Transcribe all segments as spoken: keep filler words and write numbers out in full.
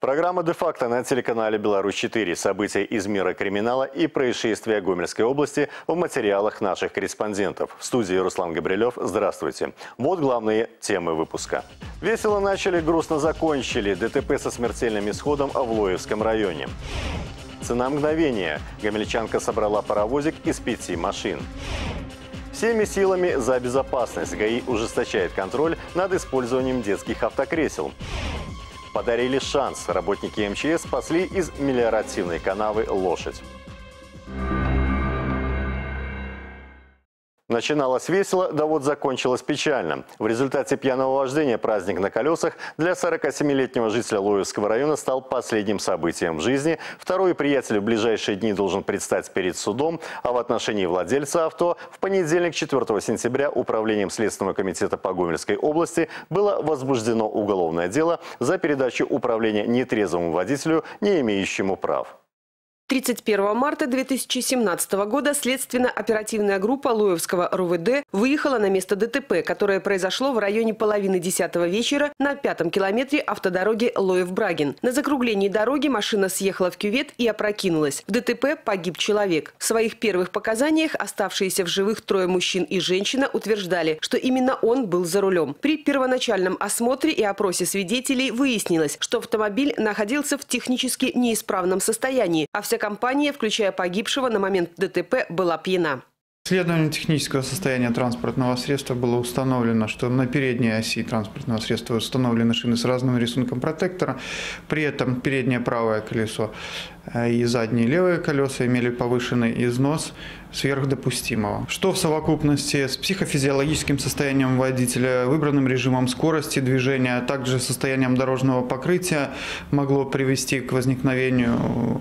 Программа «Де-факто» на телеканале «Беларусь четыре». События из мира криминала и происшествия Гомельской области в материалах наших корреспондентов. В студии Руслан Габрилев. Здравствуйте. Вот главные темы выпуска. Весело начали, грустно закончили. ДТП со смертельным исходом в Лоевском районе. Цена мгновения. Гомельчанка собрала паровозик из пяти машин. Всеми силами за безопасность. ГАИ ужесточает контроль над использованием детских автокресел. Подарили шанс. Работники эм че эс спасли из мелиоративной канавы лошадь. Начиналось весело, да вот закончилось печально. В результате пьяного вождения праздник на колесах для сорокасемилетнего жителя Лоевского района стал последним событием в жизни. Второй приятель в ближайшие дни должен предстать перед судом, а в отношении владельца авто в понедельник, четвёртого сентября, Управлением Следственного комитета по Гомельской области было возбуждено уголовное дело за передачу управления нетрезвому водителю, не имеющему прав. тридцать первого марта две тысячи семнадцатого года следственно-оперативная группа Лоевского эр у вэ дэ выехала на место ДТП, которое произошло в районе половины десятого вечера на пятом километре автодороги Лоев-Брагин. На закруглении дороги машина съехала в кювет и опрокинулась. В ДТП погиб человек. В своих первых показаниях оставшиеся в живых трое мужчин и женщина утверждали, что именно он был за рулем. При первоначальном осмотре и опросе свидетелей выяснилось, что автомобиль находился в технически неисправном состоянии, а вся компания, включая погибшего, на момент ДТП была пьяна. Исследованием технического состояния транспортного средства было установлено, что на передней оси транспортного средства установлены шины с разным рисунком протектора. При этом переднее правое колесо и задние левые колеса имели повышенный износ сверхдопустимого, что в совокупности с психофизиологическим состоянием водителя, выбранным режимом скорости движения, а также состоянием дорожного покрытия могло привести к возникновению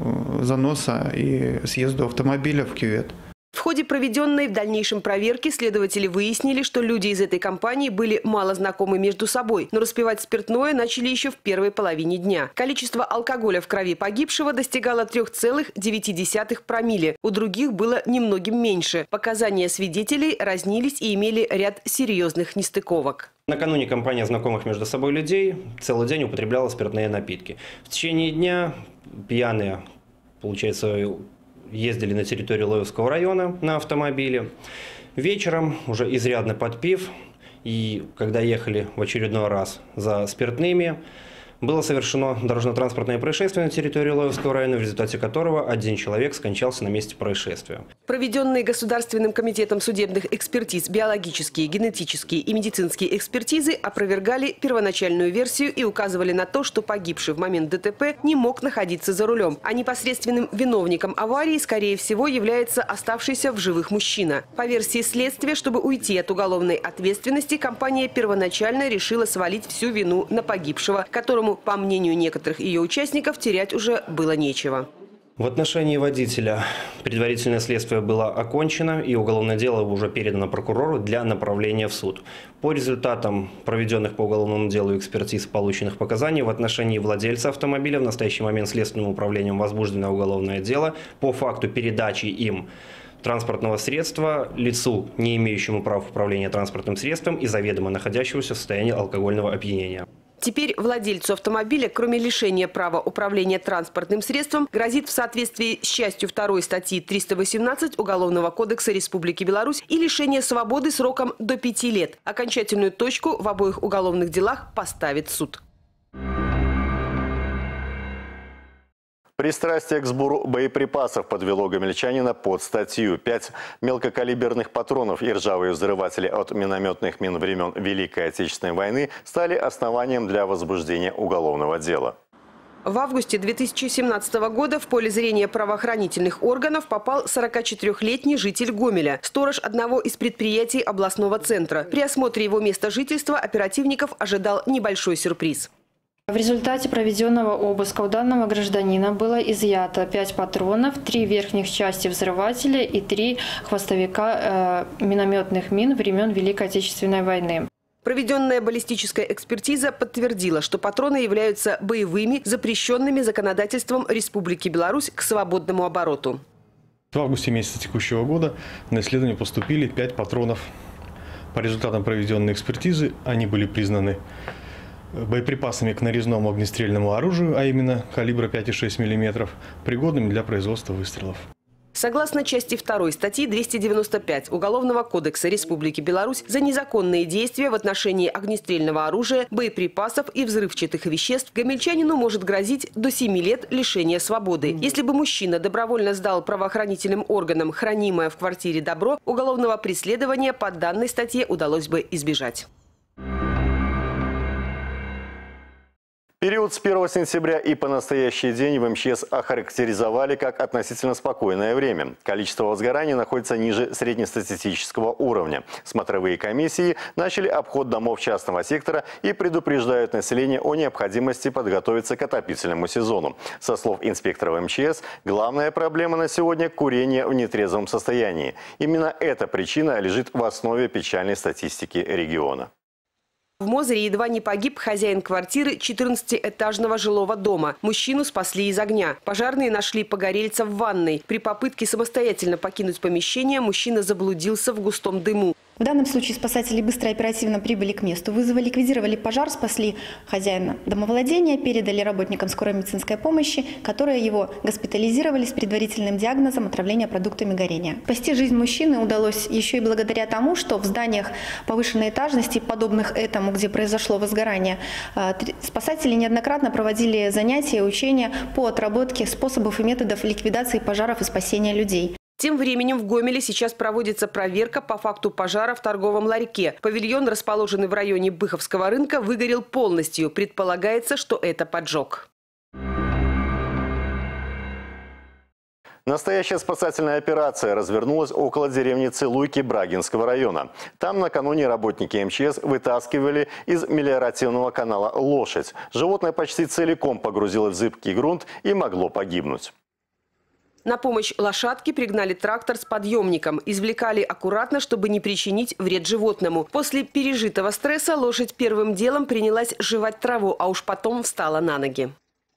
заноса и съезду автомобиля в кювет. В ходе проведенной в дальнейшем проверки следователи выяснили, что люди из этой компании были мало знакомы между собой, но распивать спиртное начали еще в первой половине дня. Количество алкоголя в крови погибшего достигало трёх целых девяти десятых промилле. У других было немногим меньше. Показания свидетелей разнились и имели ряд серьезных нестыковок. Накануне компания знакомых между собой людей целый день употребляла спиртные напитки. В течение дня пьяные, получается, ездили на территорию Лоевского района на автомобиле. Вечером, уже изрядно подпив, и когда ехали в очередной раз за спиртными, было совершено дорожно-транспортное происшествие на территории Лоевского района, в результате которого один человек скончался на месте происшествия. Проведенные Государственным комитетом судебных экспертиз биологические, генетические и медицинские экспертизы опровергали первоначальную версию и указывали на то, что погибший в момент ДТП не мог находиться за рулем, а непосредственным виновником аварии, скорее всего, является оставшийся в живых мужчина. По версии следствия, чтобы уйти от уголовной ответственности, компания первоначально решила свалить всю вину на погибшего, которому, по мнению некоторых ее участников, терять уже было нечего. В отношении водителя предварительное следствие было окончено, и уголовное дело уже передано прокурору для направления в суд. По результатам проведенных по уголовному делу экспертиз полученных показаний в отношении владельца автомобиля в настоящий момент Следственным управлением возбуждено уголовное дело по факту передачи им транспортного средства лицу, не имеющему права управления транспортным средством и заведомо находящегося в состоянии алкогольного опьянения. Теперь владельцу автомобиля, кроме лишения права управления транспортным средством, грозит в соответствии с частью второй статьи триста восемнадцать Уголовного кодекса Республики Беларусь и лишение свободы сроком до пяти лет. Окончательную точку в обоих уголовных делах поставит суд. Пристрастие к сбору боеприпасов подвело гомельчанина под статью. Пять мелкокалиберных патронов и ржавые взрыватели от минометных мин времен Великой Отечественной войны стали основанием для возбуждения уголовного дела. В августе две тысячи семнадцатого года в поле зрения правоохранительных органов попал сорокачетырёхлетний житель Гомеля, сторож одного из предприятий областного центра. При осмотре его места жительства оперативников ожидал небольшой сюрприз. В результате проведенного обыска у данного гражданина было изъято пять патронов, три верхних части взрывателя и три хвостовика э, минометных мин времен Великой Отечественной войны. Проведенная баллистическая экспертиза подтвердила, что патроны являются боевыми, запрещенными законодательством Республики Беларусь к свободному обороту. В августе месяца текущего года на исследование поступили пять патронов. По результатам проведенной экспертизы они были признаны боеприпасами к нарезному огнестрельному оружию, а именно калибра пять и шесть миллиметров, пригодными для производства выстрелов. Согласно части второй статьи двести девяносто пять Уголовного кодекса Республики Беларусь, за незаконные действия в отношении огнестрельного оружия, боеприпасов и взрывчатых веществ гомельчанину может грозить до семи лет лишения свободы. Если бы мужчина добровольно сдал правоохранительным органам хранимое в квартире добро, уголовного преследования по данной статье удалось бы избежать. Период с первого сентября и по настоящий день в эм че эс охарактеризовали как относительно спокойное время. Количество возгораний находится ниже среднестатистического уровня. Смотровые комиссии начали обход домов частного сектора и предупреждают население о необходимости подготовиться к отопительному сезону. Со слов инспекторов эм че эс, главная проблема на сегодня – курение в нетрезвом состоянии. Именно эта причина лежит в основе печальной статистики региона. В Мозыре едва не погиб хозяин квартиры четырнадцатиэтажного жилого дома. Мужчину спасли из огня. Пожарные нашли погорельца в ванной. При попытке самостоятельно покинуть помещение мужчина заблудился в густом дыму. В данном случае спасатели быстро и оперативно прибыли к месту вызова, ликвидировали пожар, спасли хозяина домовладения, передали работникам скорой медицинской помощи, которые его госпитализировали с предварительным диагнозом отравления продуктами горения. Спасти жизнь мужчины удалось еще и благодаря тому, что в зданиях повышенной этажности, подобных этому, где произошло возгорание, спасатели неоднократно проводили занятия и учения по отработке способов и методов ликвидации пожаров и спасения людей. Тем временем в Гомеле сейчас проводится проверка по факту пожара в торговом ларьке. Павильон, расположенный в районе Быховского рынка, выгорел полностью. Предполагается, что это поджог. Настоящая спасательная операция развернулась около деревни Целуйки Брагинского района. Там накануне работники эм че эс вытаскивали из мелиоративного канала лошадь. Животное почти целиком погрузилось в зыбкий грунт и могло погибнуть. На помощь лошадке пригнали трактор с подъемником. Извлекали аккуратно, чтобы не причинить вред животному. После пережитого стресса лошадь первым делом принялась жевать траву, а уж потом встала на ноги.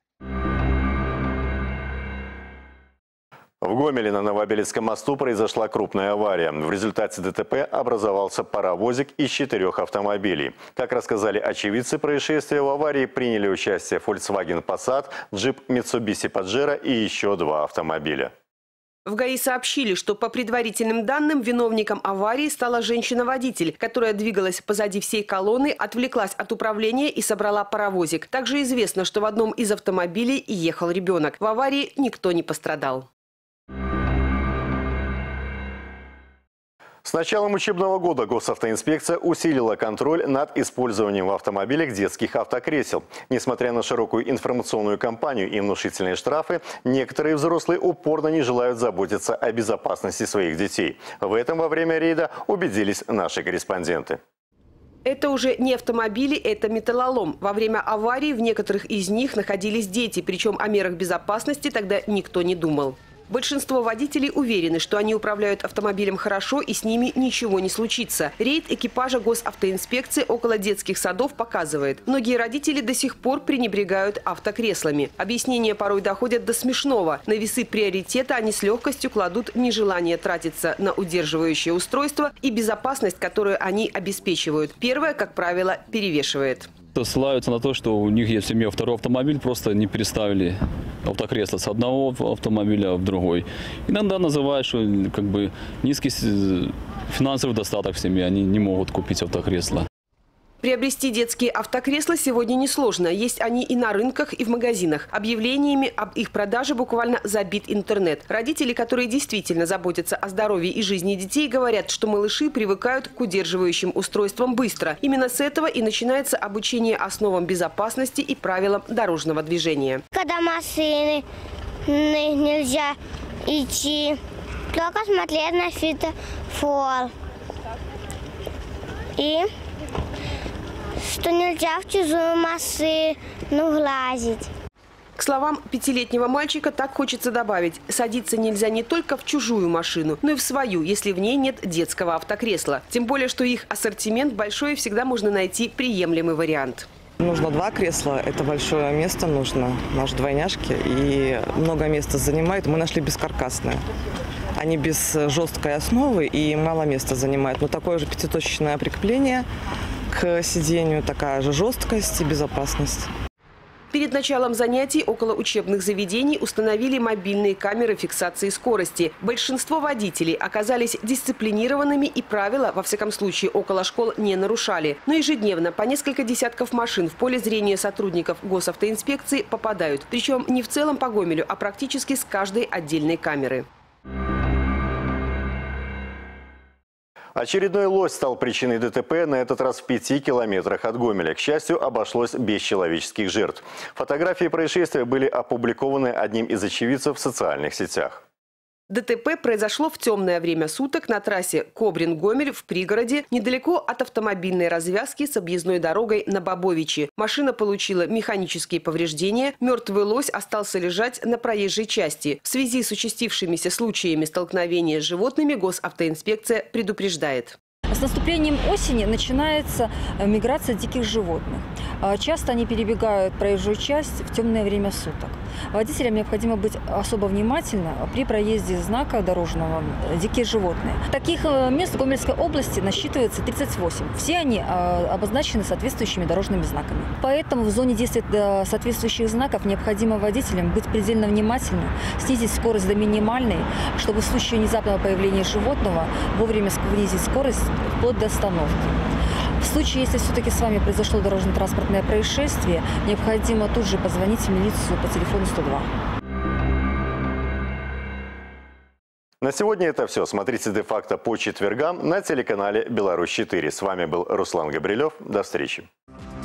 В Гомеле на Новобелецком мосту произошла крупная авария. В результате дэ тэ пэ образовался паровозик из четырех автомобилей. Как рассказали очевидцы происшествия, в аварии приняли участие Volkswagen Passat, джип Mitsubishi Pajero и еще два автомобиля. В ГАИ сообщили, что по предварительным данным виновником аварии стала женщина-водитель, которая двигалась позади всей колонны, отвлеклась от управления и собрала паровозик. Также известно, что в одном из автомобилей ехал ребенок. В аварии никто не пострадал. С началом учебного года госавтоинспекция усилила контроль над использованием в автомобилях детских автокресел. Несмотря на широкую информационную кампанию и внушительные штрафы, некоторые взрослые упорно не желают заботиться о безопасности своих детей. В этом во время рейда убедились наши корреспонденты. Это уже не автомобили, это металлолом. Во время аварии в некоторых из них находились дети, причем о мерах безопасности тогда никто не думал. Большинство водителей уверены, что они управляют автомобилем хорошо и с ними ничего не случится. Рейд экипажа госавтоинспекции около детских садов показывает. Многие родители до сих пор пренебрегают автокреслами. Объяснения порой доходят до смешного. На весы приоритета они с легкостью кладут нежелание тратиться на удерживающее устройство и безопасность, которую они обеспечивают. Первое, как правило, перевешивает. Ссылаются на то, что у них есть в семье второй автомобиль, просто не переставили автокресло с одного автомобиля в другой. Иногда называют, что как бы низкий финансовый достаток в семье, они не могут купить автокресло. Приобрести детские автокресла сегодня несложно. Есть они и на рынках, и в магазинах. Объявлениями об их продаже буквально забит интернет. Родители, которые действительно заботятся о здоровье и жизни детей, говорят, что малыши привыкают к удерживающим устройствам быстро. Именно с этого и начинается обучение основам безопасности и правилам дорожного движения. Когда машины нельзя идти, только смотреть на светофор. И что нельзя в чужую машину глазить. К словам пятилетнего мальчика так хочется добавить: садиться нельзя не только в чужую машину, но и в свою, если в ней нет детского автокресла. Тем более, что их ассортимент большой, и всегда можно найти приемлемый вариант. Нужно два кресла, это большое место нужно, наши двойняшки, и много места занимает. Мы нашли бескаркасное. Они без жесткой основы и мало места занимают. Но такое же пятиточечное прикрепление к сидению, такая же жесткость и безопасность. Перед началом занятий около учебных заведений установили мобильные камеры фиксации скорости. Большинство водителей оказались дисциплинированными и правила, во всяком случае, около школ не нарушали. Но ежедневно по несколько десятков машин в поле зрения сотрудников госавтоинспекции попадают. Причем не в целом по Гомелю, а практически с каждой отдельной камеры. Очередной лось стал причиной ДТП, на этот раз в пяти километрах от Гомеля. К счастью, обошлось без человеческих жертв. Фотографии происшествия были опубликованы одним из очевидцев в социальных сетях. ДТП произошло в темное время суток на трассе Кобрин-Гомель в пригороде, недалеко от автомобильной развязки с объездной дорогой на Бобовичи. Машина получила механические повреждения, мертвый лось остался лежать на проезжей части. В связи с участившимися случаями столкновения с животными госавтоинспекция предупреждает. С наступлением осени начинается миграция диких животных. Часто они перебегают проезжую часть в темное время суток. Водителям необходимо быть особо внимательным при проезде знака дорожного «Дикие животные». Таких мест в Гомельской области насчитывается тридцать восемь. Все они обозначены соответствующими дорожными знаками. Поэтому в зоне действия соответствующих знаков необходимо водителям быть предельно внимательным, снизить скорость до минимальной, чтобы в случае внезапного появления животного вовремя снизить скорость вплоть до остановки. В случае, если все-таки с вами произошло дорожно-транспортное происшествие, необходимо тут же позвонить в милицию по телефону сто два. На сегодня это все. Смотрите «Де-факто» по четвергам на телеканале «Беларусь четыре». С вами был Руслан Габрилев. До встречи.